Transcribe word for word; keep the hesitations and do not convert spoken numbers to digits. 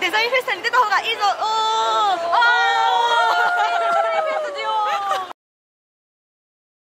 デザインフェスタに出た方がいいぞ。おーおー